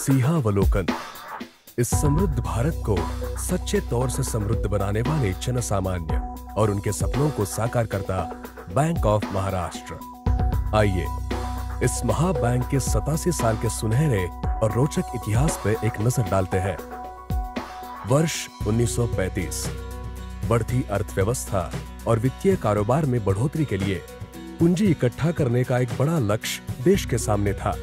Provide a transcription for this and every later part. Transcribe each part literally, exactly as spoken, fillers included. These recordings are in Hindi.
सिंहावलोकन इस समृद्ध भारत को सच्चे तौर से समृद्ध बनाने वाले जन सामान्य और उनके सपनों को साकार करता बैंक ऑफ महाराष्ट्र। आइए इस महाबैंक के सतासी साल के सुनहरे और रोचक इतिहास पे एक नजर डालते हैं। वर्ष उन्नीस सौ पैंतीस बढ़ती अर्थव्यवस्था और वित्तीय कारोबार में बढ़ोतरी के लिए पूंजी इकट्ठा करने का एक बड़ा लक्ष्य देश के सामने था।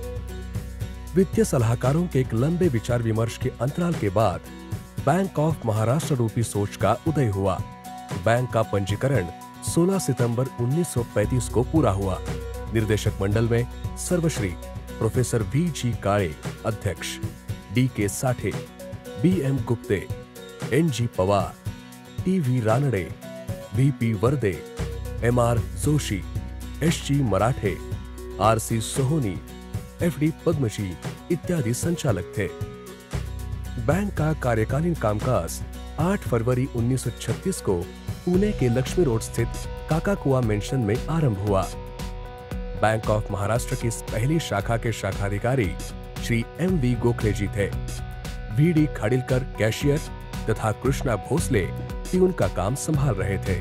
वित्तीय सलाहकारों के एक लंबे विचार विमर्श के अंतराल के बाद बैंक ऑफ महाराष्ट्र रूपी सोच का उदय हुआ। बैंक का पंजीकरण सोलह सितंबर उन्नीस सौ पैंतीस को पूरा हुआ। निर्देशक मंडल में सर्वश्री प्रोफेसर वी जी काळे अध्यक्ष, D K Sathe, B M Gupte, N G Pawar, T V Ranade, V P Varde, M R Joshi, S G Marathe, R C Sohoni, F D Padamji इत्यादि संचालक थे। बैंक का कार्यकालीन कामकाज आठ फरवरी उन्नीस सौ छत्तीस को पुणे के लक्ष्मी रोड स्थित काकाकुआ मेंशन में आरंभ हुआ। बैंक ऑफ महाराष्ट्र की इस पहली शाखा के शाखाधिकारी श्री एम वी गोखले जी थे। वी डी खाडिलकर कैशियर तथा कृष्णा भोसले प्यून का काम संभाल रहे थे।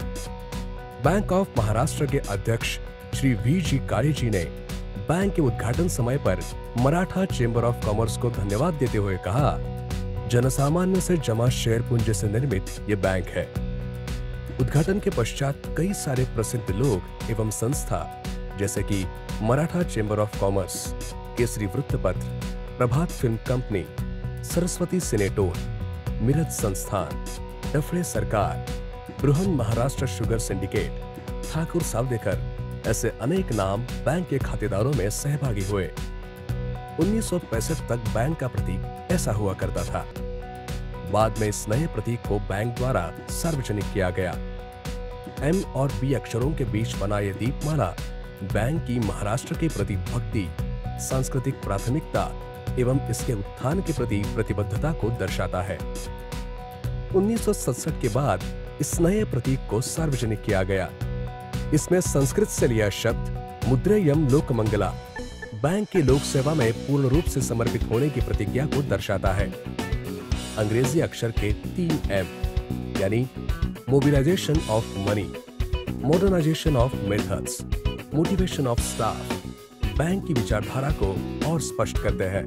बैंक ऑफ महाराष्ट्र के अध्यक्ष श्री वी जी काळे जी ने बैंक के उद्घाटन समय पर मराठा चेंबर ऑफ कॉमर्स को धन्यवाद देते हुए कहा, जनसामान्य से जमा शेयर पूंजी से निर्मित ये बैंक है। उद्घाटन के पश्चात कई सारे प्रसिद्ध लोग एवं संस्था जैसे कि Maratha chamber of commerce, Kesari वृत्तपत्र, Prabhat film company, Saraswati cinetone, Miraj संस्थान, डफड़े सरकार, बृहन महाराष्ट्र शुगर सिंडिकेट, ठाकुर सावदेकर ऐसे अनेक नाम बैंक के खातेदारों में सहभागी हुए। उन्नीस सौ पैंसठ तक बैंक का प्रतीक ऐसा हुआ करता था। बाद में इस नए प्रतीक को बैंक द्वारा सार्वजनिक किया गया। एम और बी अक्षरों के बीच बना यह दीपमाला बैंक की महाराष्ट्र के प्रति भक्ति, सांस्कृतिक प्राथमिकता एवं इसके उत्थान के प्रति प्रतिबद्धता को दर्शाता है। उन्नीस सौ सड़सठ के बाद इस नए प्रतीक को सार्वजनिक किया गया। इसमें संस्कृत से लिया शब्द मुद्रेयम लोकमंगला बैंक की लोक सेवा में पूर्ण रूप से समर्पित होने की प्रतिज्ञा को दर्शाता है। अंग्रेजी अक्षर के तीन एम यानी mobilisation of money, modernisation of methods, motivation of staff bank की विचारधारा को और स्पष्ट करते हैं।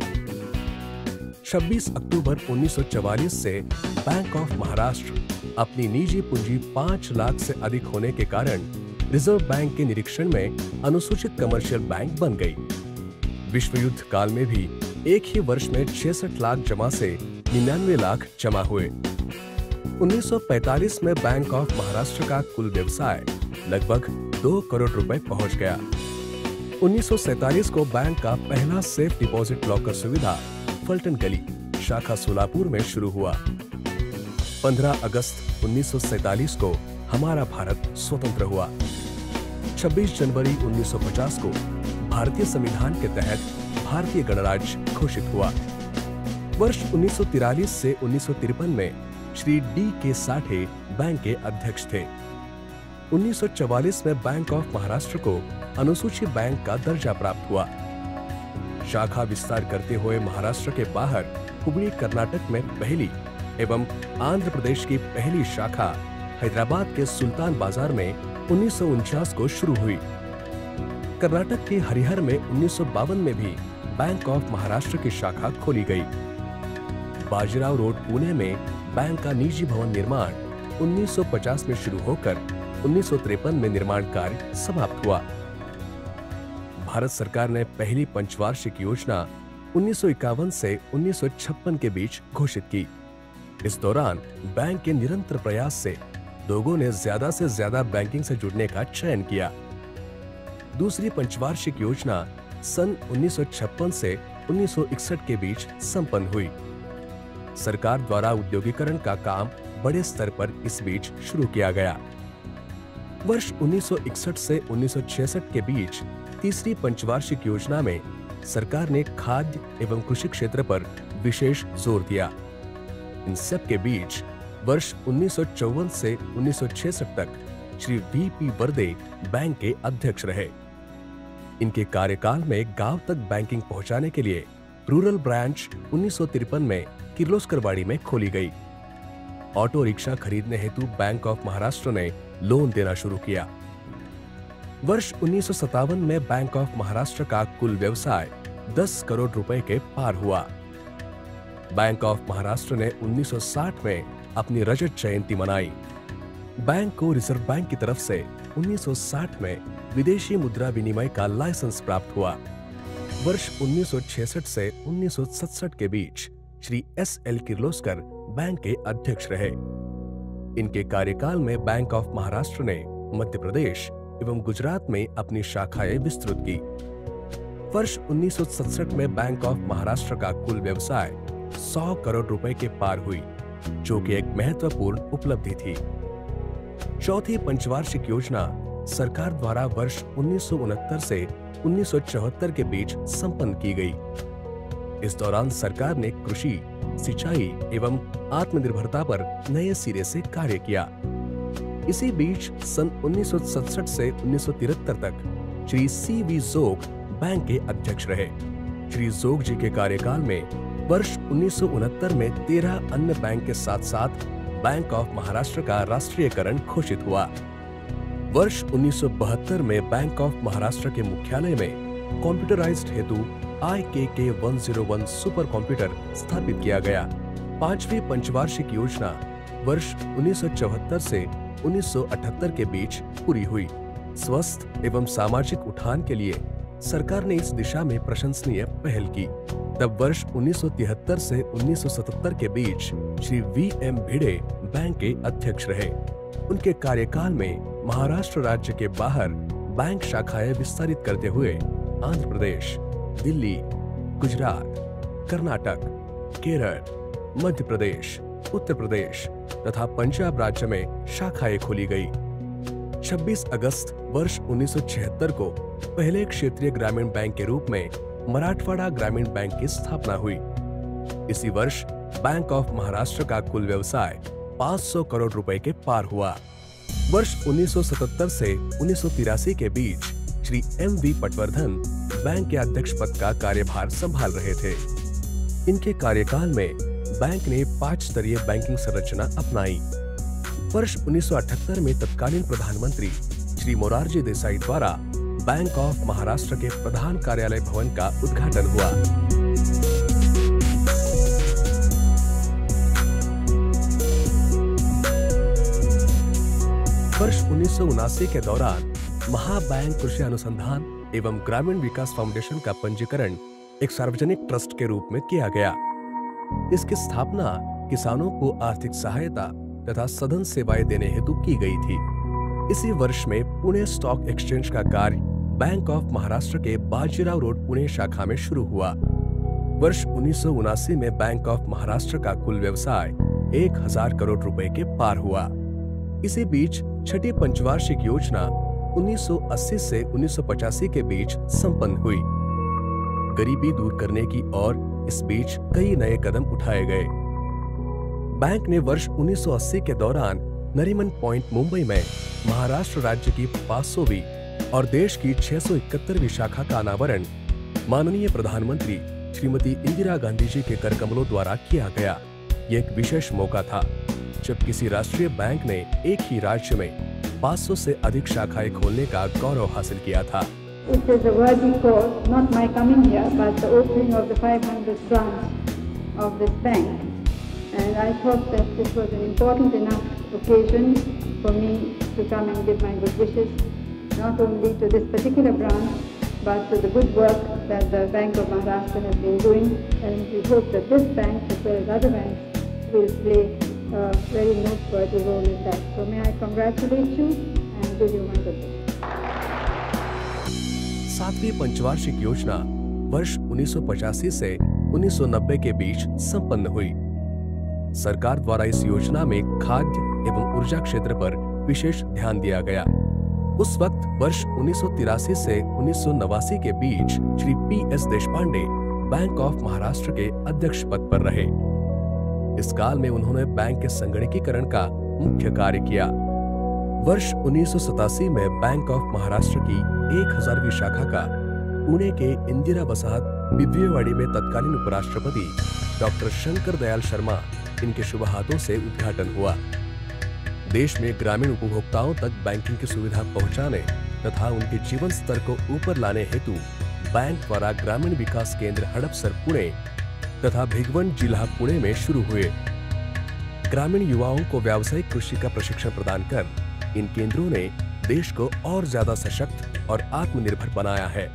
छब्बीस अक्टूबर उन्नीस सौ चवालीस से बैंक ऑफ महाराष्ट्र अपनी निजी पूंजी पांच लाख से अधिक होने के कारण रिजर्व बैंक के निरीक्षण में अनुसूचित कमर्शियल बैंक बन गई। विश्व युद्ध काल में भी एक ही वर्ष में छियासठ लाख जमा से निन्यानवे लाख जमा हुए। उन्नीस सौ पैंतालीस में बैंक ऑफ महाराष्ट्र का कुल व्यवसाय लगभग दो करोड़ रुपए पहुंच गया। उन्नीस सौ सैंतालीस को बैंक का पहला सेफ डिपॉजिट लॉकर सुविधा फल्टन गली शाखा सोलापुर में शुरू हुआ। पंद्रह अगस्त उन्नीस सौ सैंतालीस को हमारा भारत स्वतंत्र हुआ। छब्बीस जनवरी उन्नीस सौ पचास को भारतीय संविधान के तहत भारतीय गणराज्य घोषित हुआ। वर्ष उन्नीस सौ तिरालीस से उन्नीस सौ तिरपन में Shri D K Sathe bank के अध्यक्ष थे। उन्नीस सौ चवालीस में बैंक ऑफ महाराष्ट्र को अनुसूचित बैंक का दर्जा प्राप्त हुआ। शाखा विस्तार करते हुए महाराष्ट्र के बाहर हुबली कर्नाटक में पहली एवं आंध्र प्रदेश की पहली शाखा हैदराबाद के सुल्तान बाजार में उन्नीस सौ उनचास को शुरू हुई। कर्नाटक के हरिहर में उन्नीस सौ बावन में भी बैंक ऑफ महाराष्ट्र की शाखा खोली गई। बाजीराव रोड पुणे में बैंक का निजी भवन निर्माण उन्नीस सौ पचास में शुरू होकर उन्नीस सौ तिरपन में निर्माण कार्य समाप्त हुआ। भारत सरकार ने पहली पंचवार्षिक योजना उन्नीस सौ इक्यावन से उन्नीस सौ छप्पन के बीच घोषित की। इस दौरान बैंक के निरंतर प्रयास से लोगों ने ज्यादा से ज्यादा बैंकिंग से जुड़ने का चयन किया। दूसरी पंचवार्षिक योजना सन उन्नीस सौ छप्पन से उन्नीस सौ इकसठ के बीच संपन्न हुई। सरकार द्वारा उद्योगीकरण का काम बड़े स्तर पर इस बीच शुरू किया गया। वर्ष उन्नीस सौ इकसठ से उन्नीस सौ छियासठ के बीच तीसरी पंचवार्षिक योजना में सरकार ने खाद्य एवं कृषि क्षेत्र पर विशेष जोर दिया। इन सब के बीच वर्ष उन्नीस सौ चौवन से उन्नीस सौ छियासठ तक Shri V P Varde bank के अध्यक्ष रहे। इनके कार्यकाल में गांव तक बैंकिंग पहुंचाने के लिए रूरल ब्रांच उन्नीस सौ तिरपन में किर्लोस्करवाड़ी में खोली गई। ऑटो रिक्शा खरीदने हेतु बैंक ऑफ महाराष्ट्र ने लोन देना शुरू किया। वर्ष उन्नीस सौ सत्तावन में बैंक ऑफ महाराष्ट्र का कुल व्यवसाय दस करोड़ रुपए के पार हुआ। बैंक ऑफ महाराष्ट्र ने उन्नीस सौ साठ में अपनी रजत जयंती मनाई। बैंक को रिजर्व बैंक की तरफ से उन्नीस सौ साठ में विदेशी मुद्रा विनिमय का लाइसेंस प्राप्त हुआ। वर्ष उन्नीस सौ छियासठ से उन्नीस सौ सड़सठ के बीच Shri S L Kirloskar bank के अध्यक्ष रहे। इनके कार्यकाल में बैंक ऑफ महाराष्ट्र ने मध्य प्रदेश एवं गुजरात में अपनी शाखाएं विस्तृत की। वर्ष उन्नीस सौ सड़सठ में बैंक ऑफ महाराष्ट्र का कुल व्यवसाय सौ करोड़ रुपए के पार हुई, जो कि एक महत्वपूर्ण उपलब्धि थी। चौथी पंचवार्षिक योजना सरकार द्वारा वर्ष उन्नीस सौ उनहत्तर से उन्नीस सौ चौहत्तर के बीच संपन्न की गई। इस दौरान सरकार ने कृषि, सिंचाई एवं आत्मनिर्भरता पर नए सिरे से कार्य किया। इसी बीच सन उन्नीस सौ सड़सठ से उन्नीस सौ तिहत्तर तक Shri C V Jog bank के अध्यक्ष रहे। श्री जोग जी के कार्यकाल में वर्ष उन्नीस सौ उनहत्तर में तेरह अन्य बैंक के साथ साथ बैंक ऑफ महाराष्ट्र का राष्ट्रीयकरण घोषित हुआ। वर्ष उन्नीस सौ बहत्तर में बैंक ऑफ महाराष्ट्र के मुख्यालय में कंप्यूटराइज्ड हेतु आई के के एक सौ एक सुपर कंप्यूटर स्थापित किया गया। पांचवी पंचवार्षिक योजना वर्ष उन्नीस सौ चौहत्तर से उन्नीस सौ अठहत्तर के बीच पूरी हुई। स्वस्थ एवं सामाजिक उत्थान के लिए सरकार ने इस दिशा में प्रशंसनीय पहल की। तब वर्ष उन्नीस सौ तिहत्तर से उन्नीस सौ सतहत्तर के बीच Shri V M Bhide bank के अध्यक्ष रहे। उनके कार्यकाल में महाराष्ट्र राज्य के बाहर बैंक शाखाएं विस्तारित करते हुए आंध्र प्रदेश, दिल्ली, गुजरात, कर्नाटक, केरल, मध्य प्रदेश, उत्तर प्रदेश तथा पंजाब राज्य में शाखाएं खोली गई। छब्बीस अगस्त वर्ष उन्नीस सौ छिहत्तर को पहले क्षेत्रीय ग्रामीण बैंक के रूप में मराठवाड़ा ग्रामीण बैंक की स्थापना हुई। इसी वर्ष बैंक ऑफ महाराष्ट्र का कुल व्यवसाय पाँच सौ करोड़ रुपए के पार हुआ। वर्ष उन्नीस सौ सतहत्तर से उन्नीस सौ तिरासी के बीच Shri M V Patwardhan bank के अध्यक्ष पद का कार्यभार संभाल रहे थे। इनके कार्यकाल में बैंक ने पांच स्तरीय बैंकिंग संरचना अपनाई। वर्ष उन्नीस सौ अठहत्तर में तत्कालीन प्रधानमंत्री श्री मोरारजी देसाई द्वारा बैंक ऑफ महाराष्ट्र के प्रधान कार्यालय भवन का उद्घाटन हुआ। वर्ष उन्नीस सौ उनासी के दौरान महाबैंक कृषि अनुसंधान एवं ग्रामीण विकास फाउंडेशन का पंजीकरण एक सार्वजनिक ट्रस्ट के रूप में किया गया। इसकी स्थापना किसानों को आर्थिक सहायता तथा सदन सेवाएं देने हेतु की गई थी। इसी वर्ष में पुणे स्टॉक एक्सचेंज का कार्य बैंक ऑफ महाराष्ट्र के बाजीराव रोड पुणे शाखा में शुरू हुआ। वर्ष उन्नीस सौ उनासी में बैंक ऑफ महाराष्ट्र का कुल व्यवसाय एक हजार करोड़ रुपए के पार हुआ। इसी बीच छठी पंचवार्षिक योजना उन्नीस सौ अस्सी से उन्नीस सौ पचासी के बीच संपन्न हुई। गरीबी दूर करने की ओर इस बीच कई नए कदम उठाए गए। बैंक ने वर्ष उन्नीस सौ अस्सी के दौरान नरीमन पॉइंट मुंबई में महाराष्ट्र राज्य की पाँच सौवीं और देश की छह सौ इकहत्तरवीं शाखा का अनावरण माननीय प्रधानमंत्री श्रीमती इंदिरा गांधी जी के कर कमलों द्वारा किया गया। यह एक विशेष मौका था जब किसी राष्ट्रीय बैंक ने एक ही राज्य में पाँच सौ से अधिक शाखाएं खोलने का गौरव हासिल किया था। It is a worthy cause, not my coming here, but the opening of the five hundredth branch of this bank. And I thought that this was an important enough occasion for me to come and give my good wishes, not only to this particular branch, but to the good work that the Bank of Maharashtra has been doing. And we hope that this bank, as well as other banks, will play a very noteworthy role in that. So may I congratulate you and give you my good wishes. सातवीं पंचवार्षिक योजना वर्ष उन्नीस सौ पचासी से उन्नीस सौ नब्बे के बीच संपन्न हुई। सरकार द्वारा इस योजना में खाद्य एवं ऊर्जा क्षेत्र पर विशेष ध्यान दिया गया। उस वक्त वर्ष उन्नीस सौ तिरासी से उन्नीस सौ नवासी के बीच Shri P S Deshpande bank of Maharashtra के अध्यक्ष पद पर रहे। इस काल में उन्होंने बैंक के संगणकीकरण का मुख्य कार्य किया। वर्ष उन्नीस सौ सतासी में बैंक ऑफ महाराष्ट्र की एक हजारवीं शाखा का पुणे के इंदिरा वसाहत बिब्वेवाड़ी में तत्कालीन उपराष्ट्रपति डॉक्टर शंकर दयाल शर्मा इनके शुभ हाथों से उद्घाटन हुआ। देश में ग्रामीण उपभोक्ताओं तक बैंकिंग की सुविधा पहुंचाने तथा उनके जीवन स्तर को ऊपर लाने हेतु बैंक द्वारा ग्रामीण विकास केंद्र हड़पसर पुणे तथा भिगवण जिला पुणे में शुरू हुए। ग्रामीण युवाओं को व्यावसायिक कृषि का प्रशिक्षण प्रदान कर इन केंद्रों ने देश को और ज्यादा सशक्त और आत्मनिर्भर बनाया है।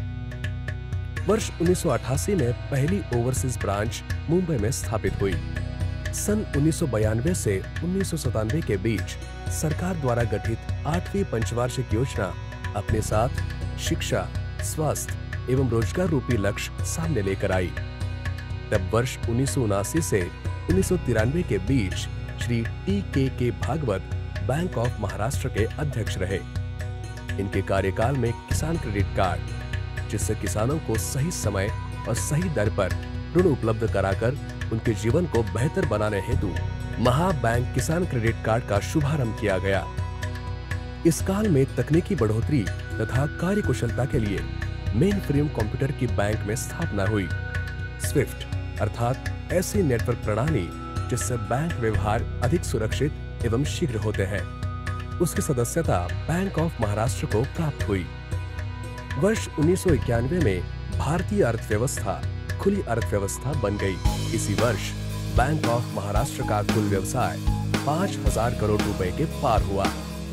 वर्ष उन्नीस सौ अठासी में पहली ओवरसीज ब्रांच मुंबई में स्थापित हुई। सन उन्नीस सौ बयानवे से उन्नीस सौ सतानवे के बीच सरकार द्वारा गठित आठवीं पंचवार्षिक योजना अपने साथ शिक्षा, स्वास्थ्य एवं रोजगार रूपी लक्ष्य सामने लेकर आई। तब वर्ष उन्नीस सौ उनासी से उन्नीस सौ तिरानवे के बीच श्री टी के के भागवत बैंक ऑफ महाराष्ट्र के अध्यक्ष रहे। इनके कार्यकाल में किसान क्रेडिट कार्ड, जिससे किसानों को सही समय और सही दर पर ऋण उपलब्ध कराकर उनके जीवन को बेहतर बनाने हेतु महाबैंक किसान क्रेडिट कार्ड का शुभारंभ किया गया। इस काल में तकनीकी बढ़ोतरी तथा कार्य कुशलता के लिए मेन फ्रेम कंप्यूटर की बैंक में स्थापना हुई। स्विफ्ट अर्थात ऐसी नेटवर्क प्रणाली जिससे बैंक व्यवहार अधिक सुरक्षित एवं शीघ्र होते हैं, उसकी सदस्यता बैंक ऑफ महाराष्ट्र को प्राप्त हुई। वर्ष उन्नीस सौ इक्यानवे में भारतीय अर्थव्यवस्था खुली अर्थव्यवस्था बन गई। इसी वर्ष बैंक ऑफ महाराष्ट्र का कुल व्यवसाय पाँच हजार करोड़ रुपए के पार हुआ।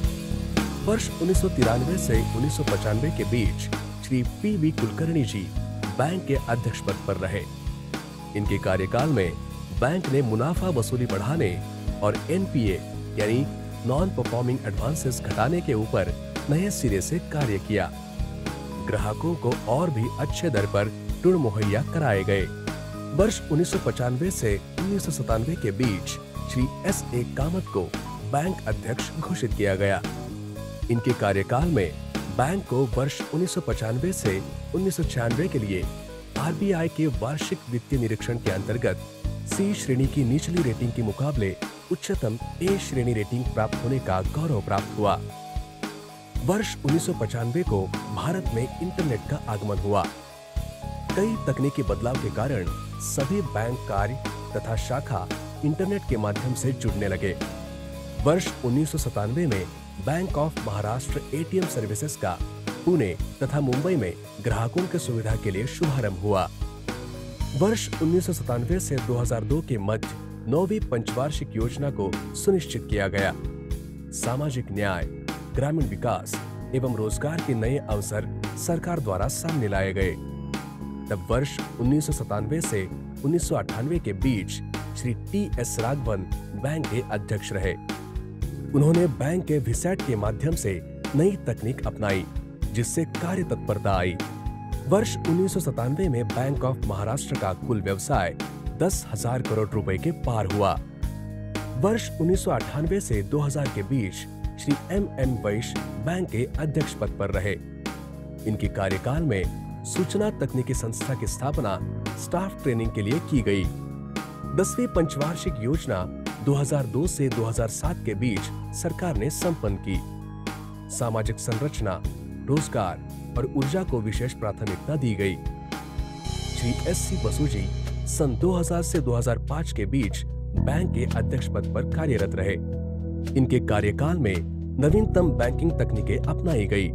वर्ष उन्नीस सौ तिरानवे से उन्नीस सौ पचानवे के बीच Shri P V Kulkarni ji bank के अध्यक्ष पद पर रहे। इनके कार्यकाल में बैंक ने मुनाफा वसूली बढ़ाने और एन पी ए यानी नॉन परफॉर्मिंग एडवांसेस घटाने के ऊपर नए सिरे से कार्य किया। ग्राहकों को और भी अच्छे दर पर ऋण मुहैया कराए गए। वर्ष उन्नीस सौ पचानवे से उन्नीस सौ सतानवे के बीच श्री एस ए कामत को बैंक अध्यक्ष घोषित किया गया। इनके कार्यकाल में बैंक को वर्ष उन्नीस सौ पचानवे से उन्नीस सौ छियानवे के लिए आर बी आई के वार्षिक वित्तीय निरीक्षण के अंतर्गत सी श्रेणी की निचली रेटिंग के मुकाबले उच्चतम ए श्रेणी रेटिंग प्राप्त होने का गौरव प्राप्त हुआ। वर्ष उन्नीस सौ पचानवे को भारत में इंटरनेट का आगमन हुआ। कई तकनीकी बदलाव के कारण सभी बैंक कार्य तथा शाखा इंटरनेट के माध्यम से जुड़ने लगे। वर्ष उन्नीस सौ सतानवे में bank of Maharashtra A T M services का पुणे तथा मुंबई में ग्राहकों की सुविधा के लिए शुभारंभ हुआ। वर्ष उन्नीस सौ सतानवे से दो हज़ार दो के मध्य नौवीं पंचवार्षिक योजना को सुनिश्चित किया गया। सामाजिक न्याय, ग्रामीण विकास एवं रोजगार के नए अवसर सरकार द्वारा सामने लाए गए। तब वर्ष उन्नीस सौ सतानवे से उन्नीस सौ अट्ठानवे के बीच Shri T S Raghavan bank के अध्यक्ष रहे। उन्होंने बैंक के विसैट के माध्यम से नई तकनीक अपनाई, जिससे कार्य तत्परता आई। वर्ष उन्नीस सौ सतानवे में बैंक ऑफ महाराष्ट्र का कुल व्यवसाय दस हजार करोड़ रुपए के पार हुआ। वर्ष उन्नीस सौ अट्ठानवे से दो हज़ार के बीच Shri M N Vaish bank के अध्यक्ष पद पर रहे। इनके कार्यकाल में सूचना तकनीकी संस्था की स्थापना स्टाफ ट्रेनिंग के लिए की गई। दसवीं पंचवार्षिक योजना दो हज़ार दो से दो हज़ार सात के बीच सरकार ने संपन्न की। सामाजिक संरचना, रोजगार और ऊर्जा को विशेष प्राथमिकता दी गई। श्री एस सी बसु जी सन दो हज़ार से दो हज़ार पाँच के बीच बैंक के अध्यक्ष पद पर कार्यरत रहे। इनके कार्यकाल में नवीनतम बैंकिंग तकनीकें अपनाई गई।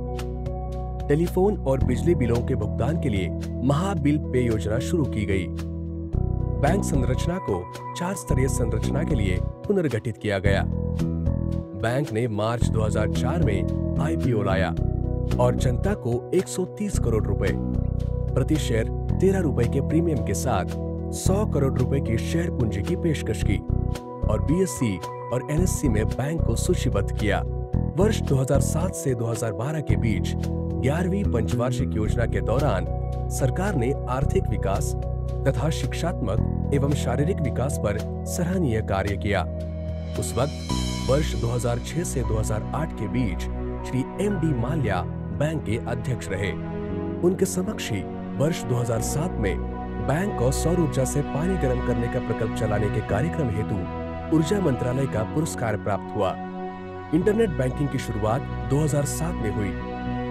टेलीफोन और बिजली बिलों के भुगतान के लिए महाबिल पे योजना शुरू की गई। बैंक संरचना को चार स्तरीय संरचना के लिए पुनर्गठित किया गया। बैंक ने मार्च दो हज़ार चार में आई पी ओ लाया और जनता को एक सौ तीस करोड़ रुपए, प्रति शेयर तेरह रुपए के प्रीमियम के साथ सौ करोड़ रुपए की शेयर पूंजी की पेशकश की और बी एस ई और एन एस सी में बैंक को सूचीबद्ध किया। वर्ष दो हज़ार सात से दो हज़ार बारह के बीच ग्यारहवीं पंचवार्षिक योजना के दौरान सरकार ने आर्थिक विकास तथा शिक्षात्मक एवं शारीरिक विकास पर सराहनीय कार्य किया। उस वक्त वर्ष दो हज़ार छह से दो हज़ार आठ के बीच Shri M D Mallya bank के अध्यक्ष रहे। उनके समक्ष ही वर्ष दो हज़ार सात में बैंक को सौर ऊर्जा से पानी गर्म करने का प्रकल्प चलाने के कार्यक्रम हेतु ऊर्जा मंत्रालय का पुरस्कार प्राप्त हुआ। इंटरनेट बैंकिंग की शुरुआत दो हज़ार सात में हुई।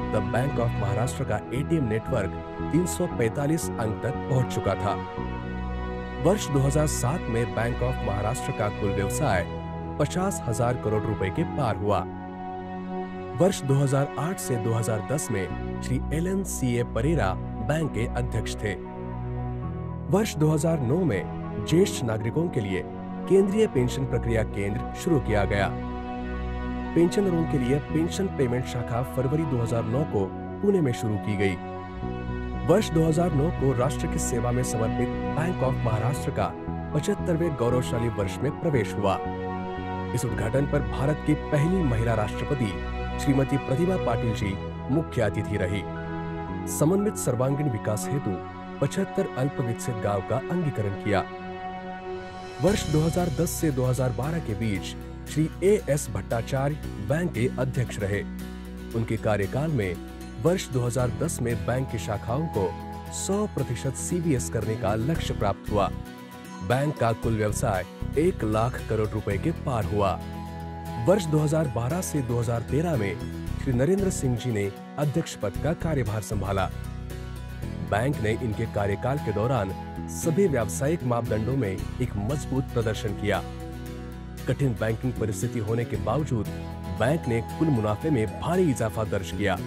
तब बैंक ऑफ महाराष्ट्र का एटीएम नेटवर्क तीन सौ पैंतालीस अंक तक पहुंच चुका था। वर्ष दो हज़ार सात में बैंक ऑफ महाराष्ट्र का कुल व्यवसाय पचास हजार करोड़ रुपए के पार हुआ। वर्ष दो हज़ार आठ से दो हज़ार दस में Shri L N C A Pereira bank के अध्यक्ष थे। वर्ष दो हज़ार नौ में ज्येष्ठ नागरिकों के लिए केंद्रीय पेंशन प्रक्रिया केंद्र शुरू किया गया। पेंशनरों के लिए पेंशन पेमेंट शाखा फरवरी दो हज़ार नौ को पुणे में शुरू की गई। वर्ष दो हज़ार नौ को राष्ट्र की सेवा में समर्पित बैंक ऑफ महाराष्ट्र का पचहत्तरवें गौरवशाली वर्ष में प्रवेश हुआ। इस उद्घाटन पर भारत की पहली महिला राष्ट्रपति श्रीमती प्रतिभा पाटिल जी मुख्य अतिथि रही। समन्वित सर्वांगीण विकास हेतु पचहत्तर अल्प विकसित गांव का अंगीकरण किया। वर्ष दो हज़ार दस से दो हज़ार बारह के बीच Shri A S Bhattacharya bank के अध्यक्ष रहे। उनके कार्यकाल में वर्ष दो हज़ार दस में बैंक की शाखाओं को सौ प्रतिशत सी बी एस करने का लक्ष्य प्राप्त हुआ। बैंक का कुल व्यवसाय एक लाख करोड़ रुपए के पार हुआ। वर्ष दो हज़ार बारह से दो हज़ार तेरह में श्री नरेंद्र सिंह जी ने अध्यक्ष पद का कार्यभार संभाला। बैंक ने इनके कार्यकाल के दौरान सभी व्यावसायिक मापदंडों में एक मजबूत प्रदर्शन किया। कठिन बैंकिंग परिस्थिति होने के बावजूद बैंक ने कुल मुनाफे में भारी इजाफा दर्ज किया।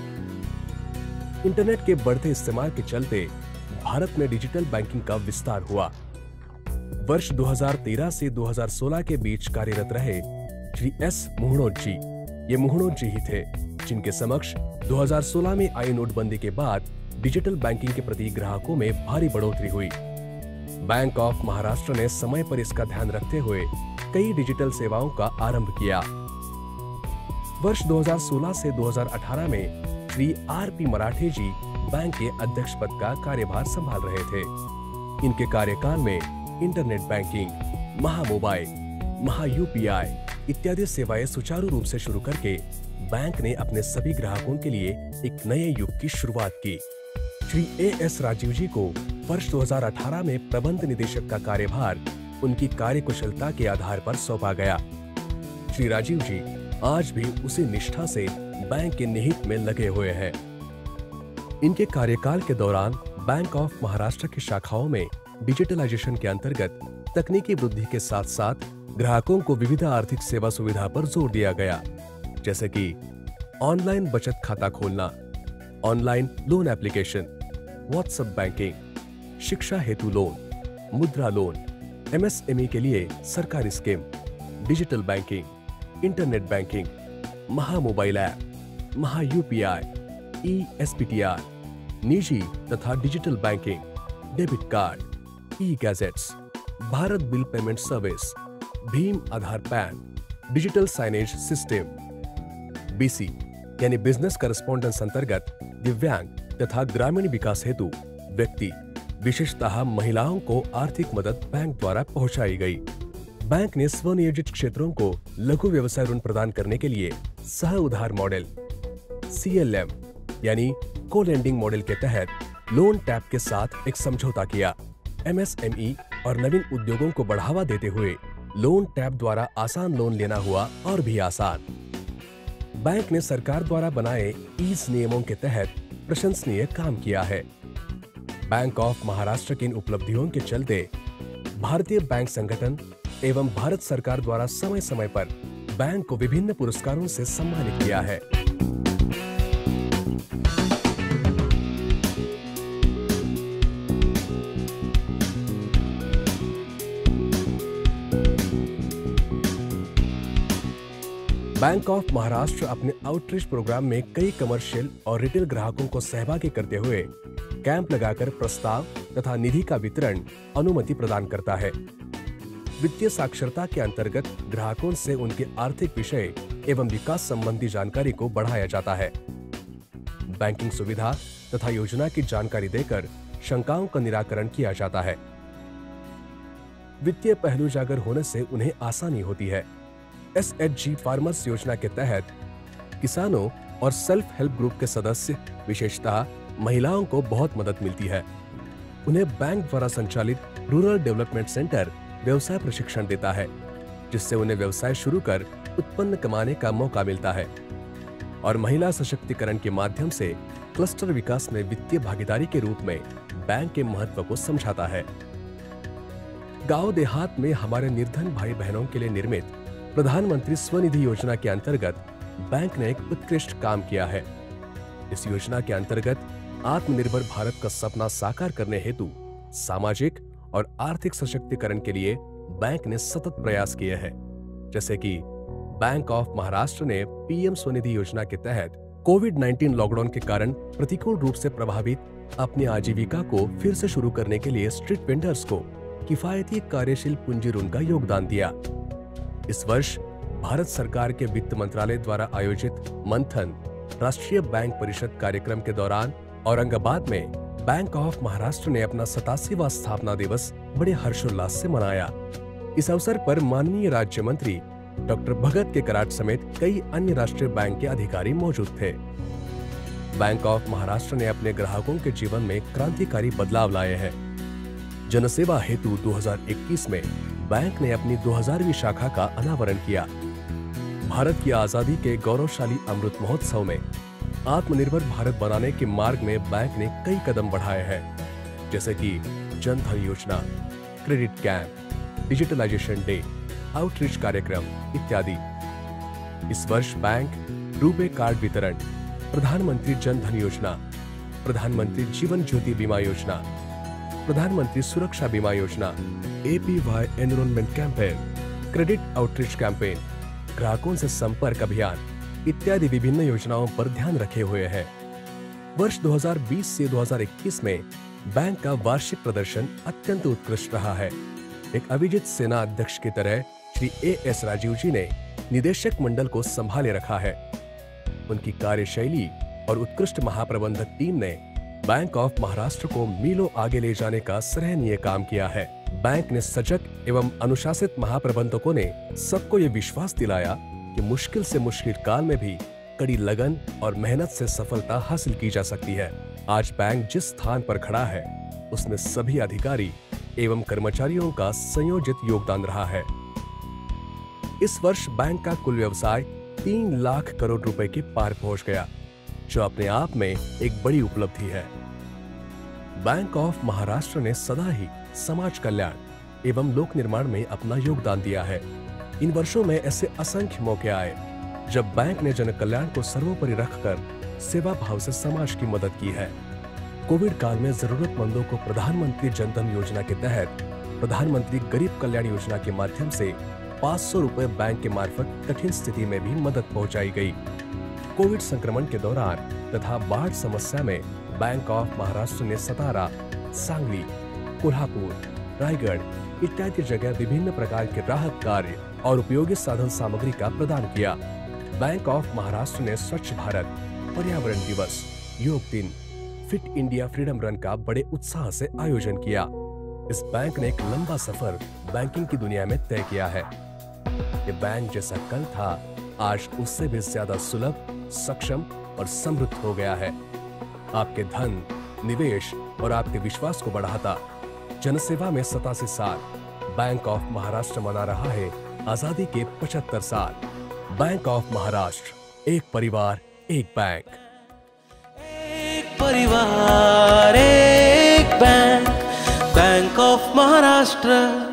इंटरनेट के बढ़ते इस्तेमाल के चलते भारत में डिजिटल बैंकिंग का विस्तार हुआ। वर्ष दो हज़ार तेरह से दो हज़ार सोलह के बीच कार्यरत रहे श्री एस मुहणोत जी, ये मुहणोत जी ही थे जिनके समक्ष दो हज़ार सोलह में आई नोटबंदी के बाद डिजिटल बैंकिंग के प्रति ग्राहकों में भारी बढ़ोतरी हुई। बैंक ऑफ महाराष्ट्र ने समय पर इसका ध्यान रखते हुए कई डिजिटल सेवाओं का आरंभ किया। वर्ष दो हज़ार सोलह से दो हज़ार अठारह में श्री आर पी मराठे जी बैंक के अध्यक्ष पद का कार्यभार संभाल रहे थे। इनके कार्यकाल में internet banking, Maha mobile, Maha U P I इत्यादि सेवाएं सुचारू रूप से शुरू करके बैंक ने अपने सभी ग्राहकों के लिए एक नए युग की शुरुआत की। श्री ए एस राजीव जी को वर्ष दो हज़ार अठारह में प्रबंध निदेशक का कार्यभार उनकी कार्यकुशलता के आधार पर सौंपा गया। श्री राजीव जी आज भी उसी निष्ठा से बैंक के निहित में लगे हुए हैं। इनके कार्यकाल के दौरान बैंक ऑफ महाराष्ट्र की शाखाओं में डिजिटलाइजेशन के अंतर्गत तकनीकी वृद्धि के साथ साथ ग्राहकों को विविध आर्थिक सेवा सुविधा पर जोर दिया गया, जैसे कि ऑनलाइन बचत खाता खोलना, online loan application, WhatsApp banking, शिक्षा हेतु loan, Mudra loan, M S M E के लिए सरकारी scheme, digital banking, internet banking, Maha mobile app, Maha U P I, E S P T R, निजी तथा digital banking, debit card, E gadgets, Bharat bill payment service, भीम Aadhaar PAN, digital signage system, B C यानी बिजनेस करस्पॉन्डेंस अंतर्गत दिव्यांग तथा ग्रामीण विकास हेतु व्यक्ति विशेषतः महिलाओं को आर्थिक मदद बैंक द्वारा पहुंचाई गई। बैंक ने स्वनियोजित क्षेत्रों को लघु व्यवसाय ऋण प्रदान करने के लिए सह उधार मॉडल सी एल एम यानी को लेंडिंग मॉडल के तहत लोन टैप के साथ एक समझौता किया। एम एस एम ई और नवीन उद्योगों को बढ़ावा देते हुए लोन टैप द्वारा आसान लोन लेना हुआ और भी आसान। बैंक ने सरकार द्वारा बनाए ईज नियमों के तहत प्रशंसनीय काम किया है। बैंक ऑफ महाराष्ट्र की इन उपलब्धियों के चलते भारतीय बैंक संगठन एवं भारत सरकार द्वारा समय समय पर बैंक को विभिन्न पुरस्कारों से सम्मानित किया है। बैंक ऑफ महाराष्ट्र अपने आउटरीच प्रोग्राम में कई कमर्शियल और रिटेल ग्राहकों को सहभागी करते हुए कैंप लगाकर प्रस्ताव तथा निधि का वितरण अनुमति प्रदान करता है। वित्तीय साक्षरता के अंतर्गत ग्राहकों से उनके आर्थिक विषय एवं विकास संबंधी जानकारी को बढ़ाया जाता है। बैंकिंग सुविधा तथा योजना की जानकारी देकर शंकाओं का निराकरण किया जाता है। वित्तीय पहलू उजागर होने से उन्हें आसानी होती है। एस एच जी फार्मर्स योजना के तहत किसानों और सेल्फ हेल्प ग्रुप के सदस्य विशेषतः महिलाओं को बहुत मदद मिलती है। उन्हें बैंक द्वारा संचालित रूरल डेवलपमेंट सेंटर व्यवसाय प्रशिक्षण देता है, जिससे उन्हें व्यवसाय शुरू कर उत्पन्न कमाने का मौका मिलता है। और महिला सशक्तिकरण के माध्यम से क्लस्टर विकास में वित्तीय भागीदारी के रूप में बैंक के महत्व को समझाता है। गांव देहात में हमारे निर्धन भाई बहनों के लिए निर्मित प्रधानमंत्री स्वनिधि योजना के अंतर्गत बैंक ने एक उत्कृष्ट काम किया है। इस योजना के अंतर्गत आत्मनिर्भर भारत का सपना साकार करने हेतु सामाजिक और आर्थिक सशक्तिकरण के लिए बैंक ने सतत प्रयास किए हैं। जैसे कि बैंक ऑफ महाराष्ट्र ने पीएम स्वनिधि योजना के तहत कोविड नाइनटीन लॉकडाउन के कारण प्रतिकूल रूप से प्रभावित अपनी आजीविका को फिर से शुरू करने के लिए स्ट्रीट वेंडर्स को किफायती कार्यशील पूंजी ऋण का योगदान दिया। इस वर्ष भारत सरकार के वित्त मंत्रालय द्वारा आयोजित मंथन राष्ट्रीय बैंक परिषद कार्यक्रम के दौरान औरंगाबाद में बैंक ऑफ महाराष्ट्र ने अपना सतासीवां स्थापना दिवस बड़े हर्षोल्लास से मनाया। इस अवसर पर माननीय राज्य मंत्री डॉक्टर भगत के कराट समेत कई अन्य राष्ट्रीय बैंक के अधिकारी मौजूद थे। बैंक ऑफ महाराष्ट्र ने अपने ग्राहकों के जीवन में क्रांतिकारी बदलाव लाए हैं। जनसेवा हेतु दो हज़ार इक्कीस में बैंक ने अपनी दो हज़ारवीं शाखा का अनावरण किया। भारत की आजादी के गौरवशाली अमृत महोत्सव में आत्मनिर्भर भारत बनाने के मार्ग में बैंक ने कई कदम बढ़ाए हैं, जैसे कि Jan Dhan Yojana, credit camp, digitalisation day, outreach कार्यक्रम इत्यादि। इस वर्ष बैंक रुपे कार्ड वितरण, प्रधानमंत्री जन धन योजना, प्रधानमंत्री जीवन ज्योति बीमा योजना, प्रधानमंत्री Suraksha Bima Yojana, APY enrolment campaign, credit outreach campaign, ग्राहकों से संपर्क अभियान इत्यादि विभिन्न योजनाओं पर ध्यान रखे हुए हैं। वर्ष दो हज़ार बीस से दो हज़ार इक्कीस में बैंक का वार्षिक प्रदर्शन अत्यंत उत्कृष्ट रहा है। एक अभिजीत सेना अध्यक्ष की तरह श्री ए एस राजीव जी ने निदेशक मंडल को संभाले रखा है। उनकी कार्यशैली और उत्कृष्ट महाप्रबंधक टीम ने बैंक ऑफ महाराष्ट्र को मीलों आगे ले जाने का सराहनीय काम किया है। बैंक ने सजग एवं अनुशासित महाप्रबंधकों ने सबको ये विश्वास दिलाया कि मुश्किल से मुश्किल काल में भी कड़ी लगन और मेहनत से सफलता हासिल की जा सकती है। आज बैंक जिस स्थान पर खड़ा है, उसमें सभी अधिकारी एवं कर्मचारियों का संयोजित योगदान रहा है। इस वर्ष बैंक का कुल व्यवसाय तीन लाख करोड़ रुपए के पार पहुंच गया, जो अपने आप में एक बड़ी उपलब्धि है। बैंक ऑफ महाराष्ट्र ने सदा ही समाज कल्याण एवं लोक निर्माण में अपना योगदान दिया है। इन वर्षों में ऐसे असंख्य मौके आए जब बैंक ने जन कल्याण को सर्वोपरि रखकर सेवा भाव से समाज की मदद की है। कोविड काल में जरूरतमंदों को प्रधानमंत्री जन धन योजना के तहत प्रधानमंत्री गरीब कल्याण योजना के माध्यम से पाँच सौ रुपए बैंक के मार्फत कठिन स्थिति में भी मदद पहुंचाई गई। कोविड संक्रमण के दौरान तथा बाढ़ समस्या में बैंक ऑफ महाराष्ट्र ने सतारा, सांगली, कोल्हापुर, रायगढ़ इत्यादि जगह विभिन्न प्रकार के राहत कार्य और उपयोगी साधन सामग्री का प्रदान किया। बैंक ऑफ महाराष्ट्र ने स्वच्छ भारत, पर्यावरण दिवस, योग दिन, फिट इंडिया फ्रीडम रन का बड़े उत्साह से आयोजन किया। इस बैंक ने एक लंबा सफर बैंकिंग की दुनिया में तय किया है। ये बैंक जैसा कल था, आज उससे भी ज्यादा सुलभ, सक्षम और समृद्ध हो गया है। आपके धन, निवेश और आपके विश्वास को बढ़ाता जनसेवा में सतासी साल बैंक ऑफ महाराष्ट्र मना रहा है आजादी के पचहत्तर साल। बैंक ऑफ महाराष्ट्र, एक परिवार एक बैंक। एक परिवार एक बैंक, बैंक ऑफ महाराष्ट्र।